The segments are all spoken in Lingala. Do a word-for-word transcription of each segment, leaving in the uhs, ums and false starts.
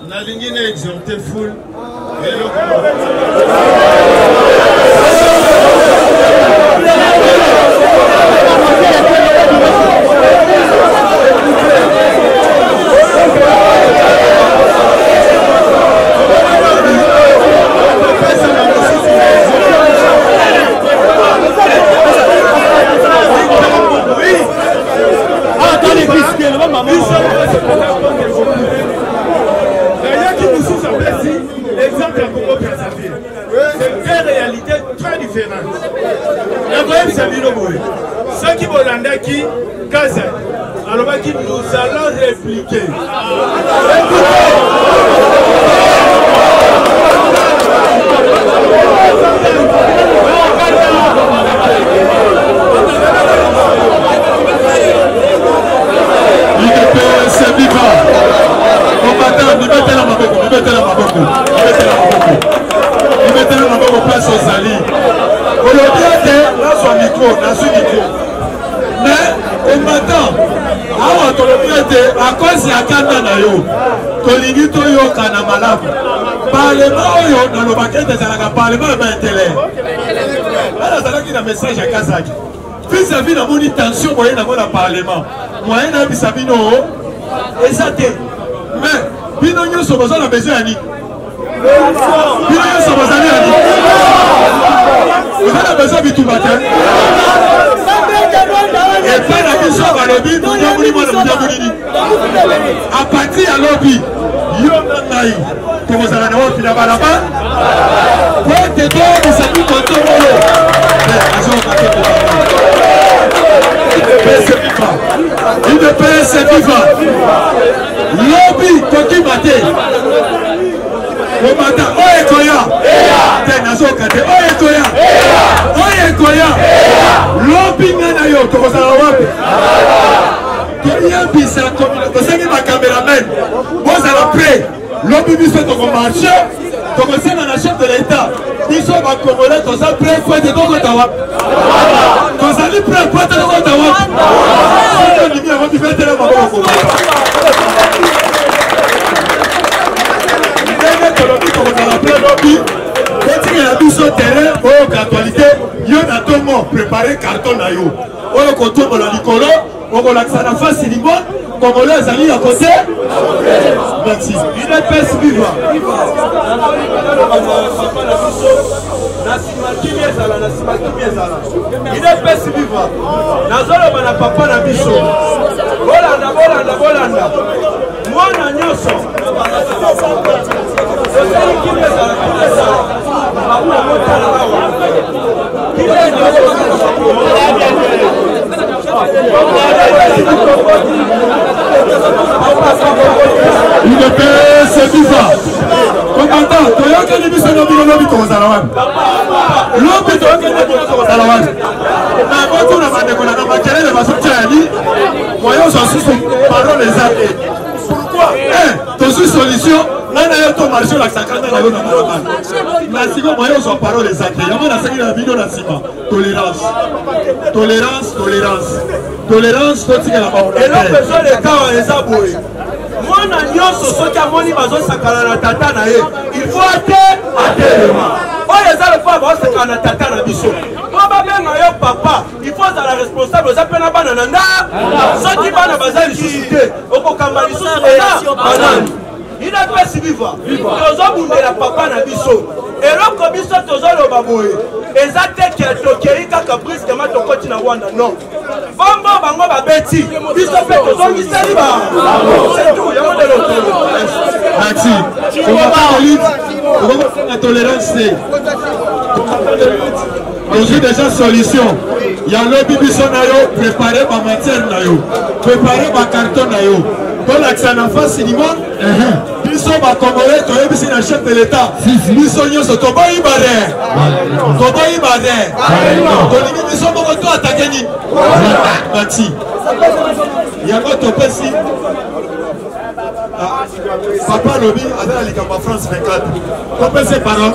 nalingi na exhorter foule et c'est deux réalités très différentes. La voyez, c'est Biloboé. Ceux qui vont l'anda qui, Kaza, alors nous allons répliquer. C'est vivant. Combattant, nous mettez la main beaucoup, nous mettez la main beaucoup, nous mettez la main beaucoup. Nous mettez la main beaucoup place aux alliés. Aujourd'hui, dans son micro, dans son micro. Mais, combattant, avant de le prêter, à cause de la canne nayo, Tolingi Toyo Kanamala, Parlement, dans le paquet des Alaga, Parlement, et télé. Alors, ça a un message à Kazaki. Vis-à-vis de mon intention, vous voyez, dans le Parlement. Moi, je suis Sabino, et ça t'est. Mais, Bino Nyo Sobozo a besoin d'Annie. Bino Nyo Sobozo a besoin Vous avez besoin de tout matin. Et puis, la mission va le dire, nous avons dit, moi, nous avons dit. À partir de l'objet, Yo Nangaï, comment ça va nous faire là-bas là-bas? Pour te dire, nous savons qu'on te voit. Une paix, c'est vivant. Lobby, Koki Maté. Au matin, Oye Koya. Tenazo Kate, Oye Koya. Oye Koya. Lobby Nanayo, comment ça va? Koya Bisa, vous savez ma caméraman. Vous allez prêt. Lobby Bisa, ton marché. Commencez dans la chef de l'État. Ils sont à Congolais, tous à prêt, quoi de Togo Tawa. Tous à prêt, quoi de Togo Tawa. Si on dit bien, on dit bien, c'est la maman au Congo. Quand il y a tout sur terrain, au actualité, il y a un tomo préparé carton à yo. Au contour de la Nicolo, au relaxer la face, il dit bon, comme les amis à côté. Merci. Il est paix vivant. Il est paix vivant. Nazolo na papa na biso. Bolanda, bolanda, bolanda. Moi na nyoso. Une paix, c'est vivant. Combattant, tu as qu'un émission de l'objet comme ça. L'objet, tu as qu'un émission comme ça. Mais quand on a demandé qu'on a marqué les massoutiens, voyons, j'en suis sur parole des actes. Pourquoi? Eh, tu suis solution. Là, il y a ton marché, là, ça crée la loi de la Nasima, voyons, son parole des actes. Il y a un secret de la vidéo Nasima. Tolérance. Tolérance, tolérance. Tolérance, tu as la parole. Et là, besoin de temps, les aboués. Moi, je suis qui a moni bazo sakala na tata na ye. Il faut ater atelema. Oh, les gens le font bazo sakala na tata na biso. Moi, ba benga yo papa, il faut être la responsable. Za pena bana nanda. Ceux qui bana baza lisité. Oko kamba liso na banane. Il a pas si vivant. Tozo bundela papa na biso. Et là, comme biso tozo lo baboye. Ezate qui a toqué kaka prise kama tokoti na Rwanda non. Bombo bango ba beti. Biso pe tozo misali ba. C'est tout, il y a de l'autre. Merci. On va pas élite. On va faire la tolérance. J'ai déjà solution. Il y a le bibiso na yo préparé ma matière na yo. Préparé ma carton na yo. Pour l'accès en face, c'est du monde. Biso ba Congolais, tu es ici dans le chef de l'État. Biso nyoso to ba ibare. To ba ibare. To limi biso moko to attaquer ni. Merci. Il y a quoi to pesi? Papa Lobi, avec la Ligue en France vingt-quatre. To pesi parole.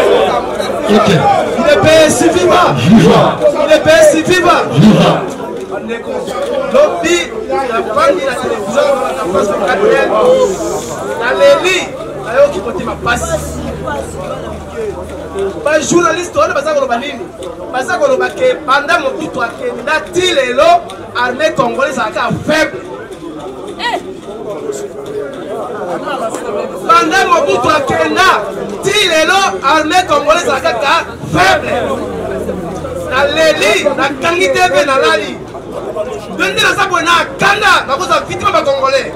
Ok. Il est payé si vivant. Il est payé si vivant. lobi na bandi na télévision na face de Gabriel na leli ayo ki côté ma passe ba journaliste on baza ko banini baza ko ba ke pendant mon tout toi ke ndati lelo armée congolaise aka faible pendant mon tout toi ke na ti lelo armée congolaise aka faible na leli na kangite be na lali Dendi na sapo na kanda na koza victime ba congolais.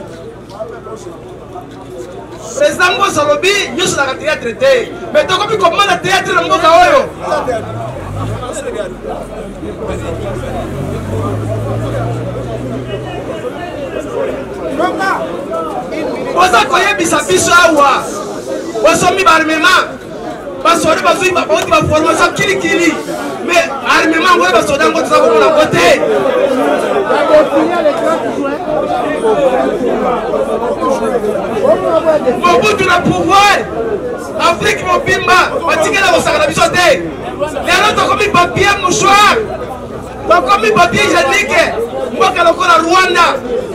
Président Mbosa lobi nyuso na théâtre te. Mais to kopi comment na théâtre na mboka oyo. Boza koyebisa biso awa. Bosomi ba armement. Basore bazui ba boti ba formation kili kili. Mais armement ngwe basoda ngo tsa ko na côté. Mobutu na pouvoir. Afrique mobimba batikela bosaka na biso te. Lelo to komi papier mouchoir. To komi papier hygiénique. Mboka lokola Rwanda.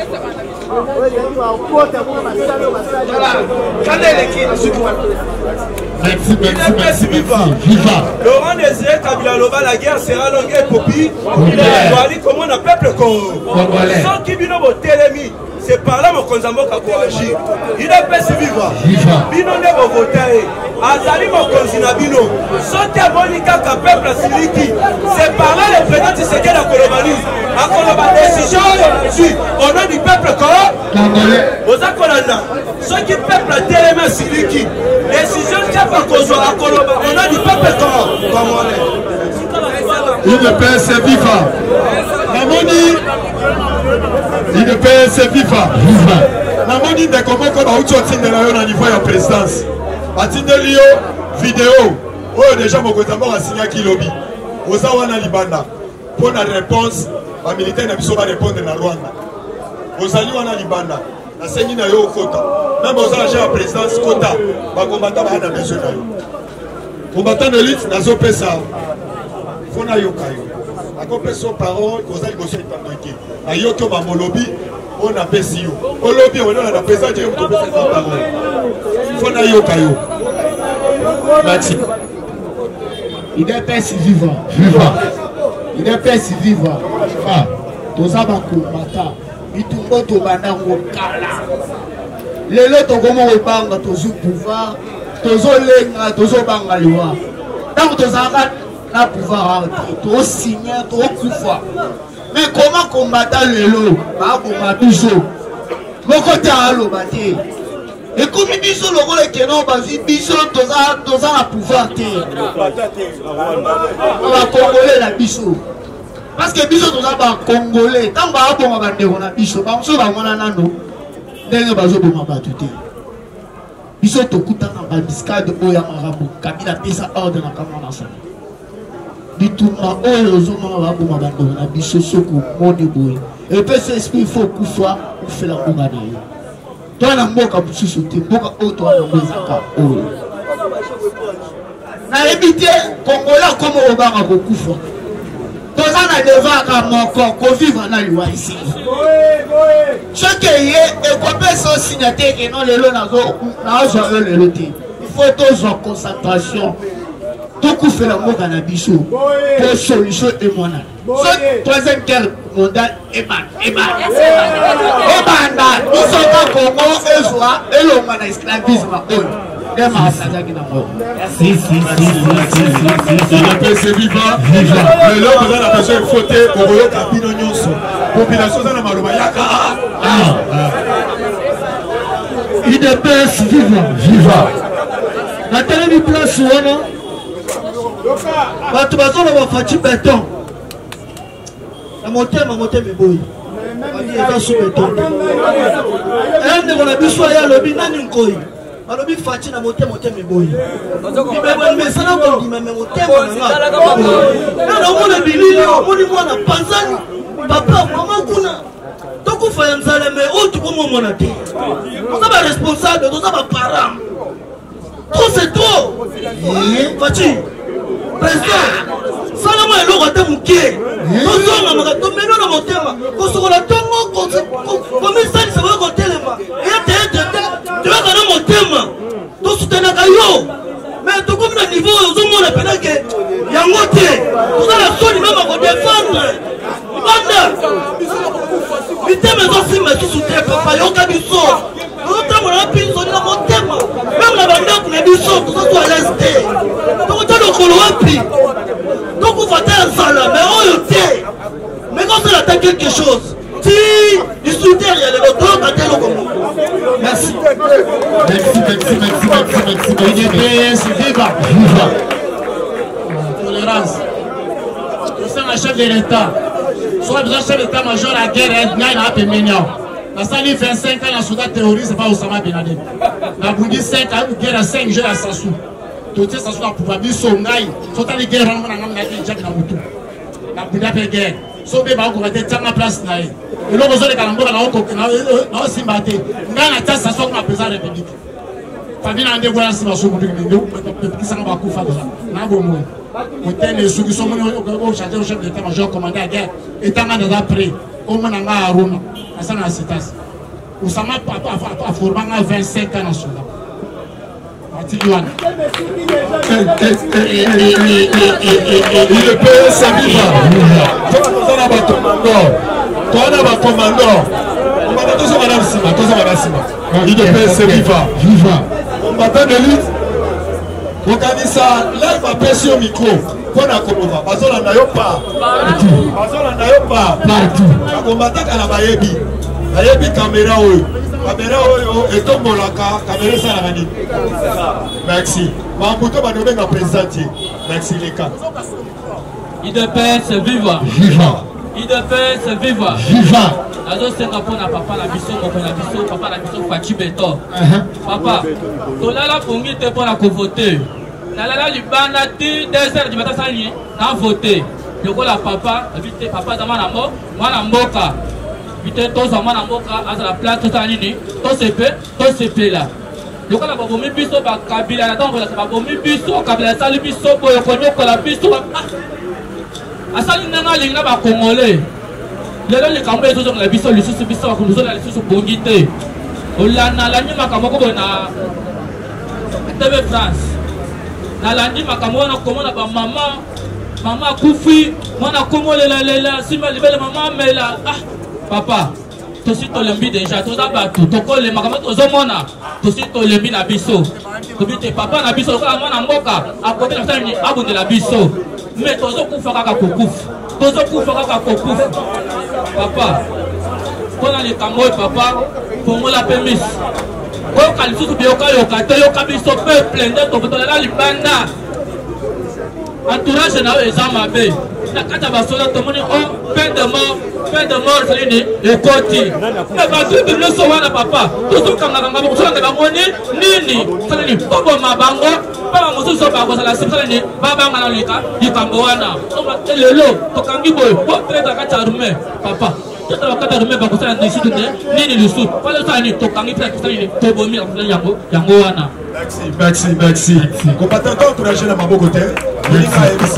Merci, merci, merci, viva. Laurent Désiré Kabila Loba, la guerre sera longue et popie. Il a dit comment on a peuple congolais. Sans qui vient au télémi, c'est par là mon consambo qui a agir. Il a fait ce vivre. Bino ne va voter. Azali mon consina bino. Sans qui a volé kaka peuple siliki. C'est par là le président de ce qu'est la colonisation. À Koloba décision, au nom du peuple congolais. Aux Akolanda. Ceux qui peuple télémi siliki. Décision chef à Kozo à Koloba. Au nom du peuple congolais. Une paix c'est vivant. Namoni. Une paix c'est vivant. Namoni de comment qu'on a outsoti de la au niveau de la présidence. Atindeli yo vidéo. Oh déjà mon côté a signé qui lobby. Oza wana libanda. Pour la réponse, les militaires ne peuvent pas répondre dans Rwanda. Ozali wana libanda. La sengi na yo kota. Même oza la présidence kota. Ba combattant ba na besoin na yo. Combattant de lutte na zo pesa. Fona yo kayo. Akope son parole oza liboso itandoki. Ayoto ba molobi on a pesi yo. Olobi on a la présidence yo to pesa parole. Fona yo kayo. Merci. Il est père si vivant. Vivant. Il est père si vivant. Ah. Tous à combattant. Il tombe au banango kala. Les lots comment on banga tous au pouvoir. Tous au lenga, tous au banga loi. Donc tous à la pouvoir tous signer, tous pouvoir. Mais comment combattre les lots? Bah pour biso. Mon côté à l'eau bâti. Et comme biso le rôle que non basi biso tous à tous à la pouvoir te. On va congoler la biso. Parce que biso tous à ba congolais. Tant ba bon ba de on a biso. Ba so ba mona nano. Ndenge bazo bo ma tuté. Biso to kuta na ba discade oya marabu. Kabila pesa ordre na kama na bituma oyo zoma ba bo ma ba de na biso soko moni boy. Et puis ce esprit faut kufa ou fait la bonga na yo. Toi na mboka bususu te mboka oyo to na mwezaka oyo. Na ebité Congolais comme obanga ko kufa. Toza na devant moko ko vivre na liwa ici. Chaque yé et kopé son signataire que non le lo na zo na zo le loté. Il faut tous en concentration. Tout coup fait la mboka na biso. Pour solution et mona. Ce troisième guerre mondiale et ban et ban. Et banda, nous sommes en Congo et joie et l'homme na esclavisme oyo. Si, si, si, si, la paix c'est vivant. Mais là, vous avez la personne fautée pour le tapino nyonso. Population dans la maroba yaka. Il est paix vivant. Vivant. La télé place où on a. Bah, tu vas voir, on va faire du béton. La montée, ma montée, mes boy. Il est sous béton. Et on a besoin de l'objet d'un incoï. Alors, il faut que tu montes, monter mes boys. Mais ça n'a pas dit, mais monter, mon non, non, mon billy, mon moi, n'a pas papa, maman, kuna. Donc, on fait un salaire, mais autre pour moi, mon athée. On a pas responsable, on a pas parent. Trop, c'est trop. Fati, président, ça n'a mwa eloko ate moke tozongamaka tomeno na motema kosokola ntongo komisalisa koyo kotelema eyateetete toyaka na motema tosutenaka yo mais tokomi na niveau oyo ozomona penake yango te tozala soni mema kodefendre banda mitema ezosimba susu te papa yoka biso tozotambola na pinsoni na motema meme na bandako na biso tozoto alese te tokota lokolo wapi tokufa te ya nzala mais oyo te mais kosala ta quelque chose ti lisuter ya lelo toyoka te eloko moko. Merci. Merci, merci, merci, merci, merci. U D P S, viva, viva. Tolérance. C'est un chef de l'État. Soit besoin chef d'état-major à la guerre, il y a un peu mignon. La salle vingt-cinq ans, la soldat terroriste, c'est pas Osama Ben Laden. La Boudi cinq ans, la guerre à cinq jours à Sassou. Tout ça, Sassou a pouvoir dire son gaï. Soit la guerre, on a un déjà dans Moutou. La Boudi a fait guerre. Soit bien, on va être en place. Et là, vous avez calambou, on a un simbaté. On a un tas, ça sort ma présidente de la République. Famille n'a pas de situation pour nous. Qui s'en va couper déjà. N'a pas mourir. Vous avez ceux qui sont venus au chef de l'état-major commandé à guerre. Et tant qu'on a pris, comme on a à Rome, à San Citas. Vous savez, à Fourban, à vingt-cinq ans en Soudan. Martiguan. Il peut s'habiller. Toi, on a un commandant. Toi, on a un commandant. On va tous à la cima. Tous à la cima. Il peut s'habiller. Viva. On va pas de lutte. Okanisa live apesi au micro mpona koloba bazolanda yo pa bazolanda yo pa partout akombataka na bayebi bayebi kamera oyo kamera oyo etombolaka kamera esalaka nini. Merci bambuto banobenga président tie. Merci leka. U D P S viva Viva. U D P S viva Viva. nazosenga mpona papa na biso moko na biso papa na biso Fachi Beto. Papa tolala pongi te mpona kovote nalala libanda ti deux heures du matin sali na vote lokola papa ebite papa za mwana mbo mwana mboka bite tozwa mwana mboka azala place tosala nini tosepe tosepela lokola babomi biso bakabila na ntango kolasa babomi biso kabila asali biso boyo konyokola biso asali ndenge alingi na bakongole lelo likambo ezozongela biso lisusu biso bakonduzola lisusu bongi te olanda alandi makambo moko boye na T V France nalandi makambo wana komona bamama mama akufi mwana komolelalela nsima libele mama amela ah papa tosi tolembi deja toza bato tokolema makambo tozomona tosi tolembi na biso tobi te papa na biso lokola mwana mboka akote na bisani abundela biso me tozokufa kaka kokufa tozokufa kaka kokufa papa mpona likambo oyo papa fongola mpe misi koyoka lisusu biyokayoka te yoka biso peuple nde tokotolela libanda entourage na oyo eza mabe na kati ya basoda tomoni o peine de mort peine de mort salini ekoti me bato nyonso wana papa tozokangakanga bakosolanga bamoni nini salini koboma bango mpe bamosusu bakozala simi salini babanga na lika likambo wana lelo tokangi boye otreta kati ya rume papa tata bakata rume bakosala ndisitu nde nini lisusu pale salini tokangi mpe salini tobomi yango yango wana. Merci, merci, merci. Combattant encouragé dans ma bocoté. Merci.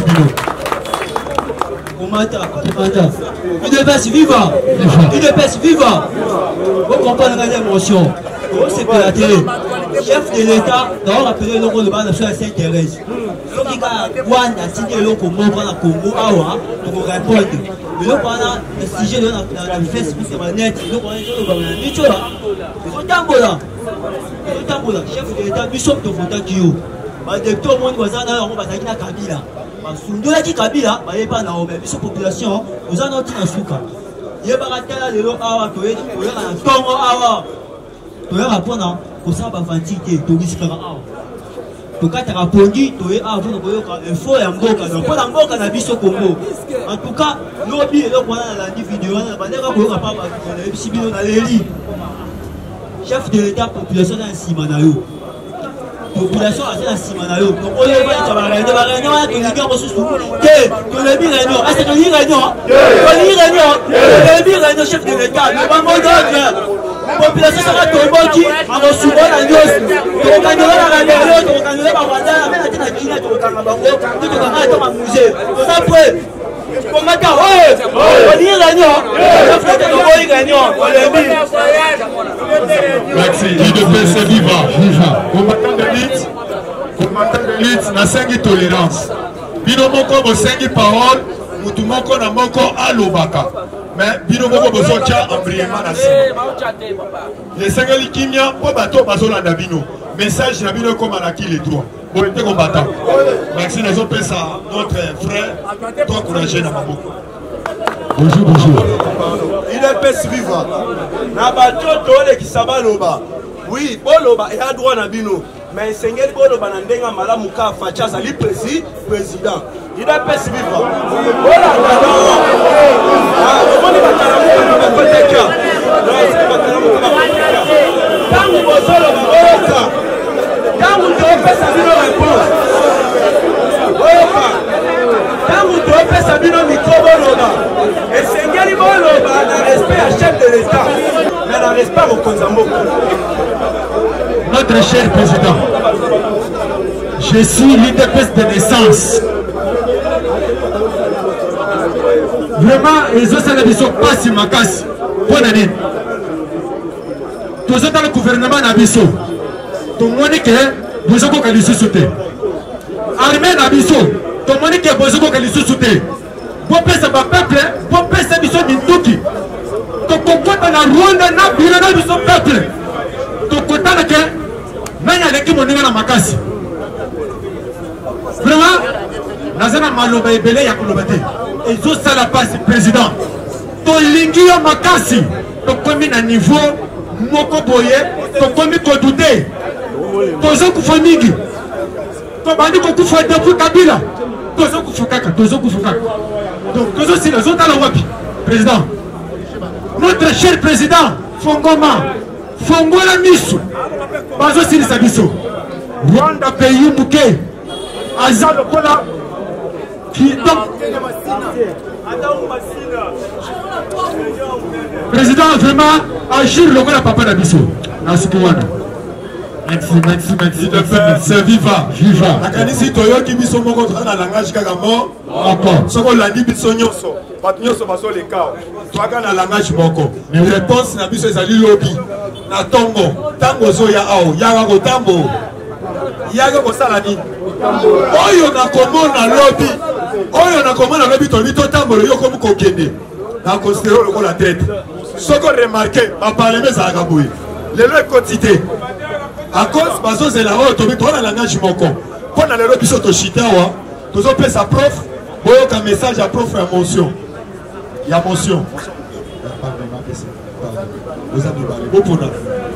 Combattant, combattant. U D P S viva. U D P S viva. Vous comprenez l'émotion. C'est pour la télé. Chef de l'État, d'abord appelé le rôle de base de Saint-Thérèse. Lorsqu'il y a Wanda, si le Congo, dans le Congo, Awa, pour répondre. Mais là, pendant le sujet de la Facebook, c'est net. Là, pendant le sujet de la Nichola. Tambola, chef de l'État, bishop de Fontakio. Tout le monde va dire que Kabila. Sundola qui Kabila, il n'y a pas de bishop population, nous allons dire un souka. Il y a pas de l'eau awa, tu es un tongo awa. Tu es un rapporteur, pour ça, tu vas dire que tu risques awa. Tu as répondu, tu es awa, il faut un mboka. Donc, pour la mboka, na bishop Congo. En tout cas, l'objet est là pour la vidéo, on va dire que tu as pas de chef de l'État, population dans Simanayo. Population dans Simanayo. Donc, on est là, on va réunir, on va réunir, on va réunir, on va réunir. On va réunir. Est-ce que tu as réunion? On va réunir. On va réunir, chef de l'État. On va réunir. Population sera tombée, on va souvent la news. On va réunir la radio, on va réunir la radio, on va réunir la tokanga bango ti tokanga to musée toza prêt combattant on y gagnant on y gagnant merci I D P S vivant combattant de lutte combattant de lutte na sengi tolérance bino moko bosengi parole mutu moko na moko alobaka mais bino moko bozotia embrièment na nsima esengeli kimia mpo bato bazolanda bino message na bino ekomalaki les droits boyete combattant merci nazopesa notre frère to encouragé na maboko bonjour bonjour I D P S vivant na bato toolekisa baloba oui boloba eya droit na bino mais esengeli boloba na ndenge malamu ka faci azali président I D P S vivant olanda omoni bakalamuka bakoteka ntango bozoloba oyoka ntango toopesa bino réponse oyoka ntango toopesa bino mikro boloba esengeli boloba na respect ya chef de l'état mais na respect mokonzi ya mboka. Notre cher président, je suis l'I D P S de naissance. Vraiment, les autres ne sont pas si makasi. Bonne année. Tous dans le gouvernement Nabiso. Tout le monde est vous avez qu'à l'issue armée Nabiso. Tout le monde est vous avez qu'à l'issue bon peuple, peuple, bon peuple, c'est Biso Mintuki. Tout le monde est dans Rwanda, Nabila, Biso peuple. Tout le monde est nani aleki moninga na makasi vraiment nazana maloba ebele ya koloba te ezosala pasi président tolingi yo makasi tokomi na niveau moko boye tokomi kodute tozokufa mingi tobandi kokufa depuis Kabila tozokufa kaka tozokufa kaka donc tozosila ezotala wapi président notre cher président Fongoma fongola miso bazosilisa biso Rwanda pays muke aza lokola président vraiment agir lokola papa na biso na suku wana merci merci merci c'est viva viva nakanisi toyoki biso moko toza na langage kaka mo encore soko olandi biso nyonso bato nyonso bazoleka toaka na langage moko réponse na biso ezali lobi na tongo ntango ozoya awa yaka kotambo yaka kosala nini oyo nakomona lobi oyo nakomona lobi tolobi totambola yo komi kokende nakonsidere lokola tete soko remarke baparleme ezalaka boye lelo ekoti te à cause bazozela oyo tobi toza na langage moko mpo na lelo biso toshite awa tozopesa prof boyoka message ya prof ya motion ya motion oza mibale bopona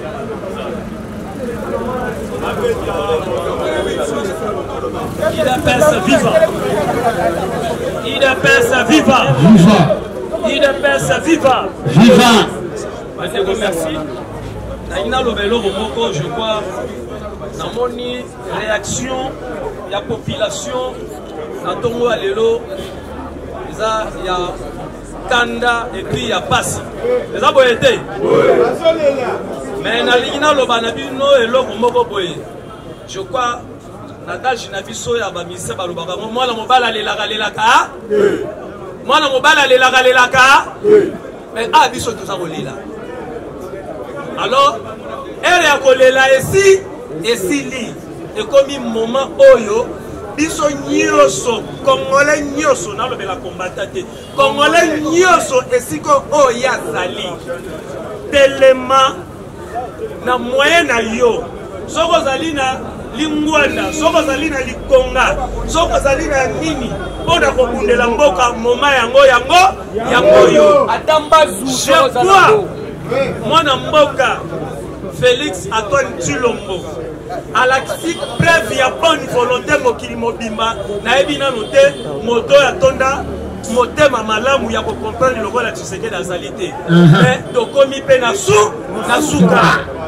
I D P S viva I D P S viva viva I D P S viva viva merci naina lobelo moko je crois namoni réaction ya population na tongo alelo eza ya kanda et puis ya pasi eza boye te mais nalingi naloba na bino eloko moko boye je crois nadage na biso ya bamise balobaka mwana mobala alelaka lelaka mwana mobala alelaka lelaka mais a biso toza kolela alors ere ya kolela esi esili ekomi moment oyo biso nyonso congolais nyonso nalobela kombata te congolais nyonso esiko oyo azali telema na moyen na yo soko ozali na lingwanda soko ozali na likonga soko ozali na nini mpo na kobundela mboka moma yango yango yango yo jekwa mwana mboka Félix Antoine Tshilombo alakisi preuve ya bonne volonté mokili mobimba nayebi nano te moto ya tonda motema malamu ya kocomprendre lokola Tshisekedi azali te mais tokomi mpe na su na suka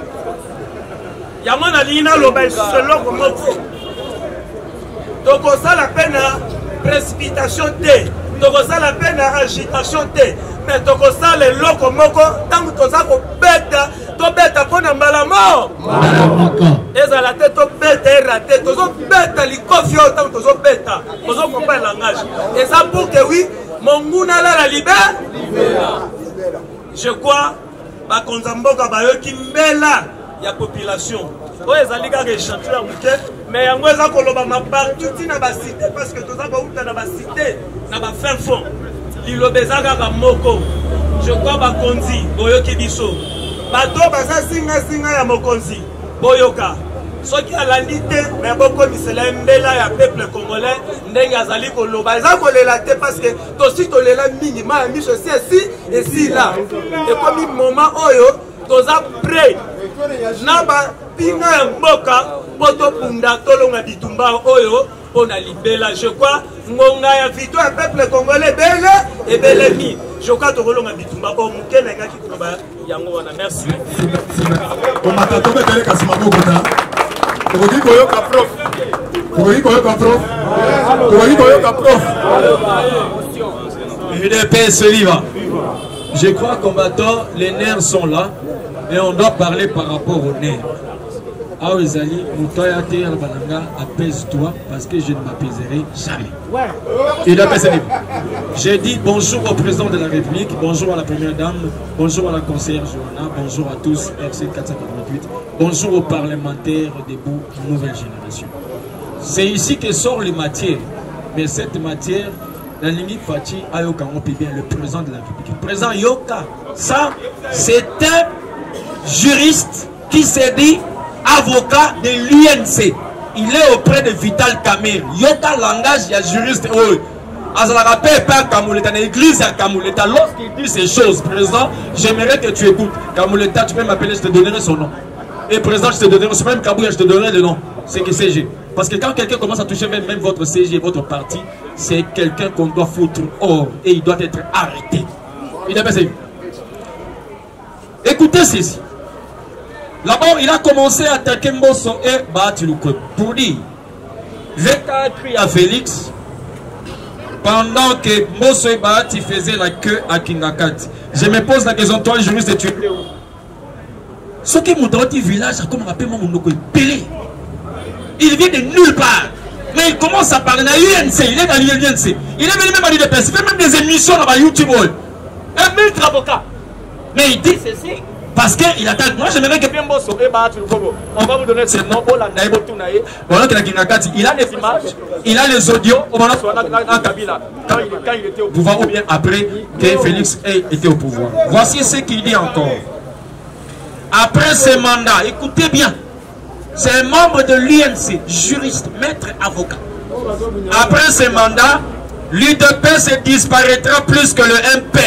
yango nalingi naloba eloko moko tokosala mpe na précipitation te tokosala mpe na agitation te mais tokosala eloko moko ntango toza kobeta tobeta mpona mbala mo ezala te tobeta erate tozobeta likofi oyo ntango tozobeta tozokomprendre langage eza pour que oui monguna alala libe je crois bakonza mboka bayoki mbela ya population oyo ezali kaka échantillon ya moke mais yango eza kolobama partout ntina basite parce que toza bauta na basite na bafin fond liloba eza kaka moko je crois bakonzi boyoki biso bato baza singasinga ya mokonzi boyoka soki alandi te me bokomisela mbela ya peuple congolais ndenge azali koloba eza kolela te parce que tosi tolela mingi ma ya miso esi esi esila ekomi moment oyo toza prêt na bapinga ya mboka mpo topunda tolonga bitumba oyo mpona libela je crois ngonga ya vito ya peuple congolais ebele ebelemi je crois tokolonga bitumba oyo moke na engaki koloba yango wana merci komata tobetele kasi maboko na tokoki koyoka prof tokoki koyoka prof tokoki koyoka prof U D P S viva. Je crois combattant, les nerfs sont là et on doit parler par rapport aux nerfs. Ah oui, Zali, Moutoya T R Bananga, apaise-toi parce que je ne m'apaiserai jamais. U D P S viva. J'ai dit bonjour au président de la République, bonjour à la première dame, bonjour à la conseillère Johanna, bonjour à tous, R C quatre cent quatre-vingt-huit, bonjour aux parlementaires debout, nouvelle génération. C'est ici que sort les matières, mais cette matière, la limite Fati Ayoka, on peut bien le président de la République. Le président Yoka, ça, c'est un juriste qui s'est dit avocat de l'U N C. Il est auprès de Vital Kamerhe. Yoka langage, il y a juriste. Oh, Azala paix pas Kamouleta, l'église à Kamouleta. Lorsqu'il dit ces choses, président, j'aimerais que tu écoutes. Kamouleta, tu peux m'appeler, je te donnerai son nom. Et président, je te donnerai, c'est même Kabouya, je te donnerai le nom. C'est que C G. Parce que quand quelqu'un commence à toucher même, même votre C G, votre parti, c'est quelqu'un qu'on doit foutre hors et il doit être arrêté. Il est passé. Écoutez ceci. D'abord, il a commencé à attaquer Mbosso et Batilouko pour dire, j'ai écrit à Félix pendant que Mbosso et Bahati faisaient la queue à Kingakat. Je me pose la question, toi, juriste, tu es où? Ce qui m'a dit village, comme on appelle mon nom, Pelé. Il vient de nulle part. Mais il commence à parler dans l'U N C. Il est dans l'U N C. Il est venu même à l'U D P S. Il fait même des émissions dans YouTube. Un maître avocat. Mais il dit ceci. Parce qu'il attaque. Moi, j'aimerais que bien Mbosso et Bahati Lukobo. On va vous donner ce nom. Il a les images. Il a les audios. Quand il était au pouvoir ou bien après que Félix ait été au pouvoir. Voici ce qu'il dit encore. Après ce mandat, écoutez bien. C'est un membre de l'U N C, juriste, maître, avocat. Après ce mandat, l'U D P S disparaîtra plus que le M P.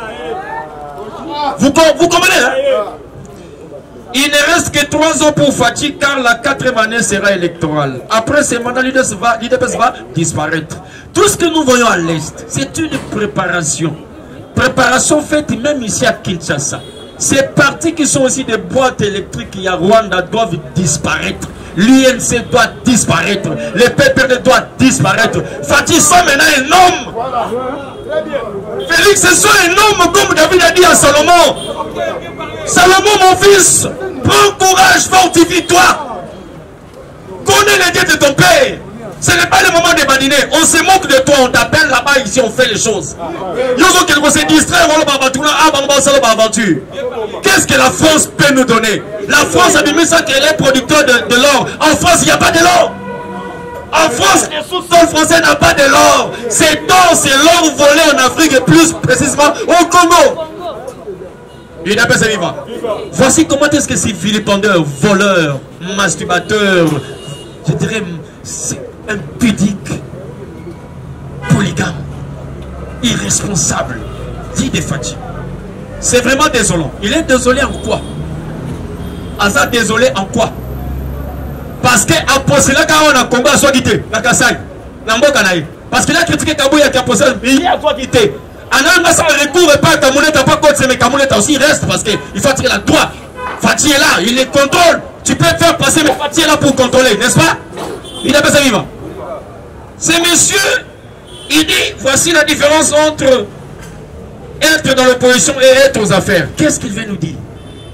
Vous, vous comprenez, hein? Il ne reste que trois ans pour Fati car la quatrième année sera électorale. Après ce mandat, l'U D P S va disparaître. Tout ce que nous voyons à l'Est, c'est une préparation. Préparation faite même ici à Kinshasa. Ces partis qui sont aussi des boîtes électriques à Rwanda doivent disparaître. L'U N C doit disparaître. Le P P D doit disparaître. Fati soit maintenant un homme. Félix soit un homme comme David a dit à Salomon. Salomon mon fils, prends courage, fortifie-toi. Connais les dieux de ton père. Ce n'est pas le moment de badiner. On se moque de toi, on t'appelle là-bas, ici on fait les choses. Qu'est-ce que la France peut nous donner? La France a mis ça qu'elle est producteur de, de l'or. En France, il n'y a pas de l'or. En France, le sous-sol français n'a pas de l'or. C'est d'or, c'est l'or volé en Afrique et plus précisément au Congo. Il appelle ça vivant. Voici comment est-ce que ces vilipendeurs, voleurs, masturbateurs, je dirais, c'est impudique, polygame, irresponsable, dit de Fati. C'est vraiment désolant. Il est désolé en quoi? Asa désolé en quoi? Parce que à poser là quand on a combat soit quitté, la Kassai, Namboka naï. Parce qu'il a critiqué Kabouya qui a posé, mais il a toi quitté. Ananga ça recours et pas Kamoulé, t'as pas contre mais Kamoulé aussi il reste parce qu'il faut tirer la droite. Fati est là, il les contrôle. Tu peux faire passer, mais Fati est là pour contrôler, n'est-ce pas? Il a pas ça vivant. Ce monsieur, il dit, voici la différence entre être dans l'opposition et être aux affaires. Qu'est-ce qu'il veut nous dire?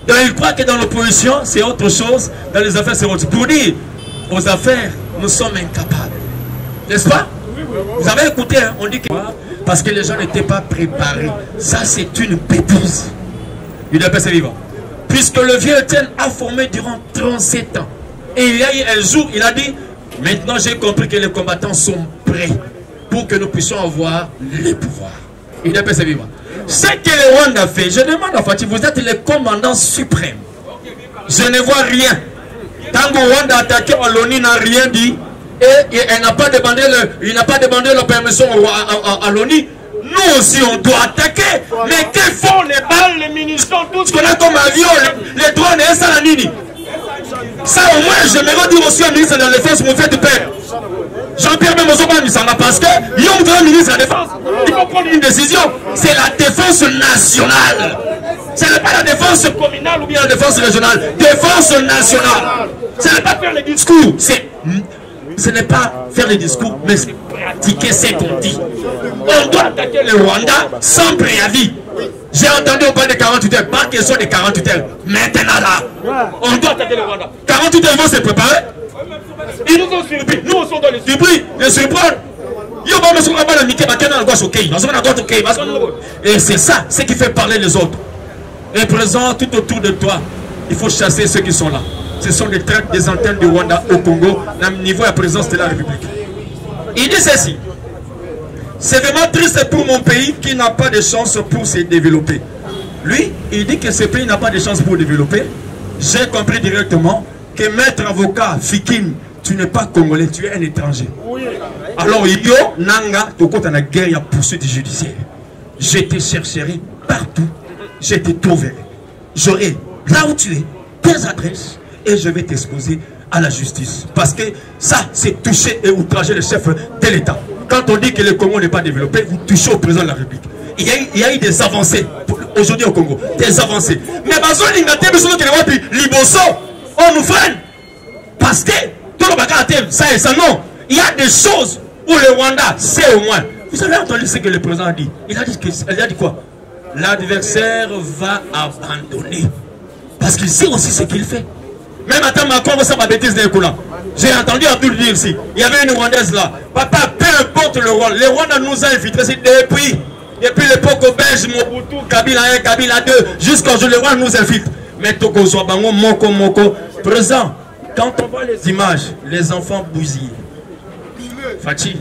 Donc il croit que dans l'opposition, c'est autre chose, dans les affaires, c'est autre chose. Pour dire, aux affaires, nous sommes incapables. N'est-ce pas? Vous avez écouté, hein? On dit que... Parce que les gens n'étaient pas préparés. Ça, c'est une bêtise. Il doit passer vivant. Puisque le vieux Étienne a formé durant trente-sept ans. Et il y a eu un jour, il a dit, maintenant j'ai compris que les combattants sont prêts pour que nous puissions avoir les pouvoirs. Il doit passer vivant. Ce que le Rwanda fait, je demande à Fatih, vous êtes le commandant suprême. Je ne vois rien. Tant que Rwanda a attaqué, l'ONU n'a rien dit. Et, et elle n'a pas demandé le, il n'a pas demandé la permission à, à, à, à l'ONU. Nous aussi on doit attaquer. Mais que font les balles, les munitions, tout ce qu'on a comme avion, les, les drones et ça la nini. Ça au moins j'aimerais dire aussi au ministre de la Défense, vous me faites peur. Jean-Pierre Memozoba ne s'en va parce que il y a un ministre de la Défense. Il faut prendre une décision. C'est la défense nationale. Ce n'est pas la défense communale ou bien la défense régionale. Défense nationale. Ce n'est pas faire les discours. C'est... Ce n'est pas faire les discours, mais c'est pratiquer ce qu'on dit. On doit attaquer le Rwanda sans préavis. J'ai entendu on parle de quarante-huit heures, pas question de quarante-huit heures. Maintenant là, on doit attaquer le Rwanda. quarante-huit heures, ils vont se préparer. Ils nous ont surpris. Nous aussi on doit les surpris, les surprendre. Et c'est ça, ce qui fait parler les autres. Et présent tout autour de toi, il faut chasser ceux qui sont là. Ce sont des traites des antennes du Rwanda au Congo, au niveau de la présence de la République. Il dit ceci. C'est vraiment triste pour mon pays qui n'a pas de chance pour se développer. Lui, il dit que ce pays n'a pas de chance pour se développer. J'ai compris directement que maître avocat Fikin, tu n'es pas congolais, tu es un étranger. Alors, yo, nanga, tokota na guerre, il y a poursuite judiciaire. Je te chercherai partout, je te trouverai. J'aurai là où tu es, tes adresses. Et je vais t'exposer à la justice. Parce que ça, c'est toucher et outrager le chef de l'État. Quand on dit que le Congo n'est pas développé, vous touchez au président de la République. Il y a, il y a eu des avancées aujourd'hui au Congo. Des avancées. Mais on nous freine. Parce que tout le bagage, ça et ça, non. Il y a des choses où le Rwanda sait au moins. Vous avez entendu ce que le président a dit. Il a dit, que, il a dit quoi? L'adversaire va abandonner. Parce qu'il sait aussi ce qu'il fait. Même à Macron, ça ma bêtise des coulants. J'ai entendu Abdul dire ici. Il y avait une Rwandaise là. Papa, peu importe le Rwanda. Le Rwanda nous a infiltrés depuis, depuis l'époque belge, Mobutu, Kabila un, Kabila deux, jusqu'à aujourd'hui, le Rwanda nous infiltre. Mais Toko Zobango, Moko, Moko. Présent, quand on voit les images, les enfants bousillés. Fatih.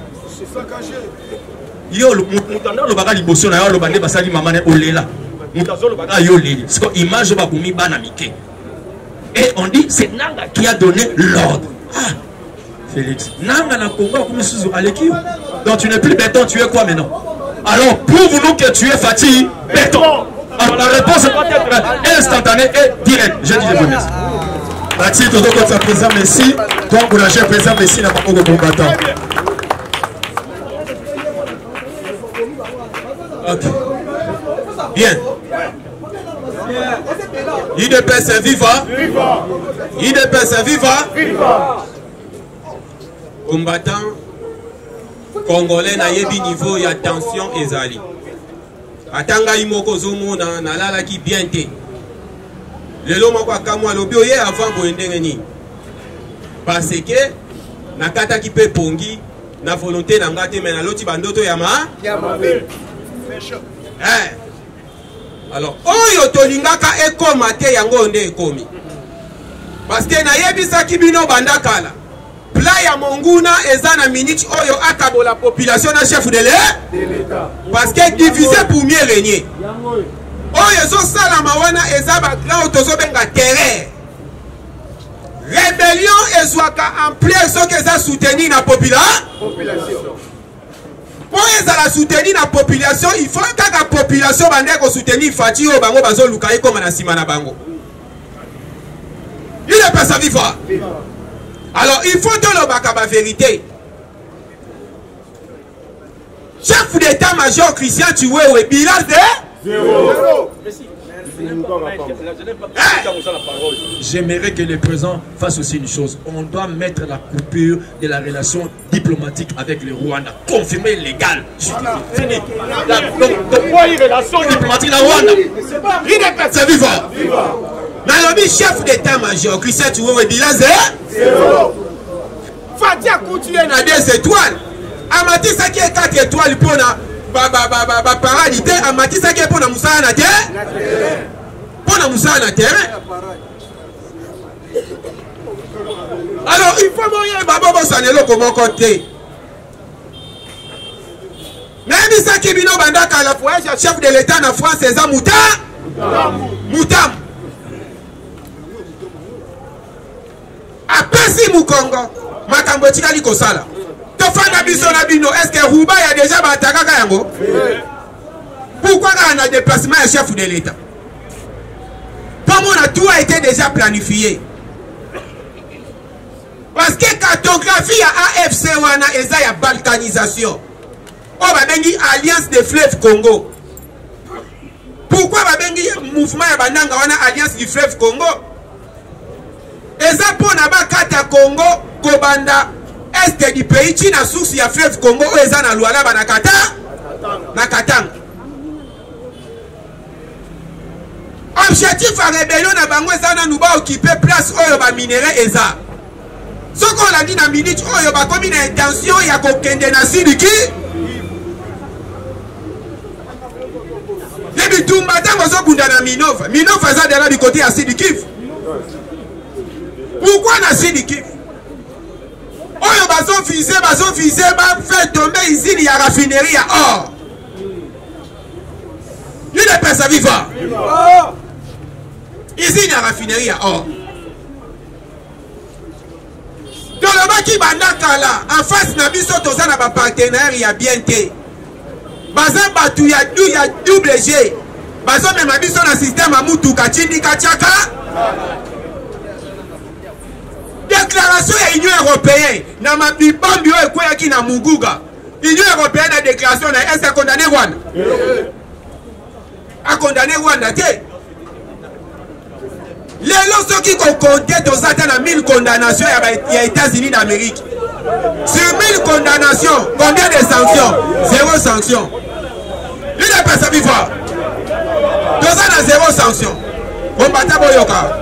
Yo, le mutanda le bagage liboso na yo le bande basali maman ne olela. Mutazo le bagage yo leli. C'est quoi image ba bumi bana mike. Et on dit, c'est Nanga qui a donné l'ordre. Ah, Félix. Nanga na Congo comme sous Aleki. Donc tu n'es plus béton, tu es quoi maintenant? Alors prouve-nous que tu es Fatih béton. Alors la réponse doit être instantanée et directe. Je dis je vous remercie. Fatih, tout le monde présent, merci. Donc pour la chef présent, merci n'a pas beaucoup de combattants. Ok. Bien. I D P S viva. I D P S viva. Combattant congolais na yebi niveau ya tension ezali. Atanga imoko zomona na lala ki bien te. Lelo moko akamwa lobi oye avant boendenge ni. Parce que nakata ki pe pongi na volonté na ngate mais na loti bandoto ya ma ya mabe. Eh. Alors, oyo tolingaka ekoma te yango nde ekomi. Parce que na yebisaki bino bandakala. Pla ya monguna eza na minute oyo akabo la population na chef de l'État. Parce que diviser pour mieux régner. Oyo zo sala mawana eza ba grand tozo benga terreur. Rébellion ezwaka en plein so que ça soutenir na population. Pour la soutenir la population, il faut que la population soutenir Fatih au bango bazo lukaye comme na simana bango. Il est pas sa vivre. Alors il faut que le bakaba vérité. Chef d'état-major Christian Chiwewe bilan de zéro. J'aimerais que le président fasse aussi une chose. On doit mettre la coupure de la relation diplomatique avec le Rwanda. Confirmer légal. Fini. Donc, pourquoi une relation diplomatique avec le Rwanda? C'est vivant. nalobi chef d'état-major Christian Chiwewe bilan zéro. Fatia Coutuye na deux étoiles. Amatisaki quatre étoiles pour na ba ba ba ba ba paradité. Amatisaki pour na musala na terre. Pour na musala na terre. Alors il faut moyen baba bosanelo comment côté. Même ça qui bino bandaka la fois chef de l'état na France c'est ça Mouta. Moutam. Apesi Mukongo. Makambo tikali kosala. Tofanda biso na bino est-ce que Rouba y a déjà batakaka yango? Pourquoi on a déplacement à chef de l'état? Comment tout a été déjà planifié? Parce que cartographie à A F C wana eza ya balkanisation. On va bengi alliance des fleuves Congo. Pourquoi va bengi mouvement ya bandanga wana alliance du fleuve Congo? Eza pour na ba kata Congo kobanda est du pays qui na source ya fleuve Congo o eza na Luala ba na kata na Katanga. Objectif à rébellion na bango eza na nuba occuper place oyo ba minerai eza. Ce qu'on a dit dans minute oyo ba komi na intention ya kokende na sidiki. Debi tumba tango zo kunda na Minova. Minova eza de là du côté à Sidiki. Pourquoi na Sidiki? Oyo bazo visé, bazo visé, ba fait tomber ici il y a raffinerie à or. Il ne peut pas vivre. Ici il y a raffinerie à or. Dans le bas qui bandaka là, en face na biso toza na ba partenaire ya bien té. Baza batu ya du ya double G. Bazo même biso na système à mutuka chindi kachaka. Déclaration de l'Union européenne. Dans ma bibambio et quoi qui na Muguga. L'Union européenne a déclaration est-ce qu'à condamner Rwanda? A condamner Rwanda. Les lorsqu'ils qui ont compté aux États mille condamnations il y a États-Unis d'Amérique. Sur mille condamnations, combien de sanctions? Zéro sanction. Il n'est pas sa vivre. Deux ans à zéro sanction. Bon bata boyoka.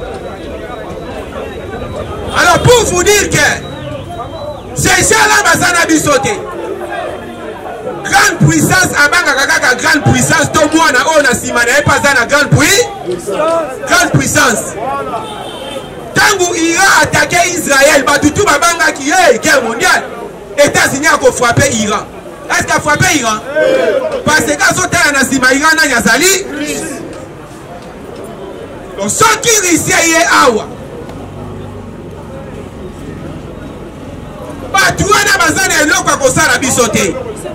Alors pour vous dire que ces gens-là basana bisoté. Grande puissance abanga kaka grande puissance to mwana o na simana e pas na grande puissance. Grande puissance. Tangu Iran attaqué Israël, batutu babanga qui est guerre mondiale. États-Unis a frappé Iran. Est-ce qu'il a frappé Iran? Parce que quand on est na sima Iran na yazali. Donc ce qui risque est awa. Batuana bazana eloko akosala biso te.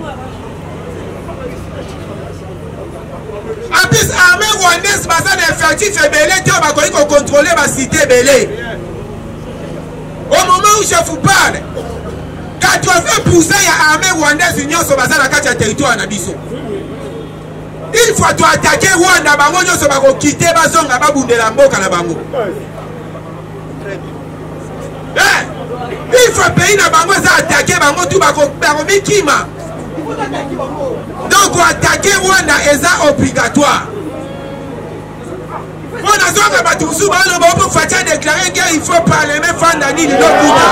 En plus armée rwandaise bazana effectif ebele te bakoki contrôler ba cité belé. Au moment où je vous parle, quatre-vingts pour cent ya armée rwandaise union so bazana kati ya territoire na biso. Il faut to attaquer Rwanda bango nyoso bako quitter bazonga babundela mboka na bango. Eh, il faut pays na bango za attaquer bango tout bako permis kima. Donc attaquer Rwanda est obligatoire. On a besoin de tout ça, pour faire déclarer qu'il faut parler même Fandani de l'autre.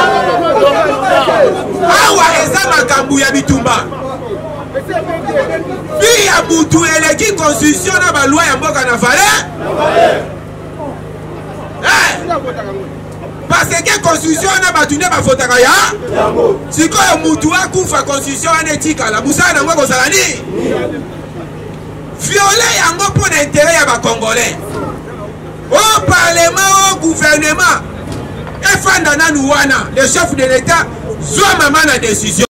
Awa eza makambu ya bitumba. Bi ya mutu eleki constitution na ba loi ya mboka na fale. Eh. Parce que constitution na batune ba fotaka ya. Siko ya mutu akufa constitution na etika la busana na ngoko salani. Violer yango pour l'intérêt ya ba congolais. Au parlement, au gouvernement, et Fandana Nouana, le chef de l'État, soit maman la décision.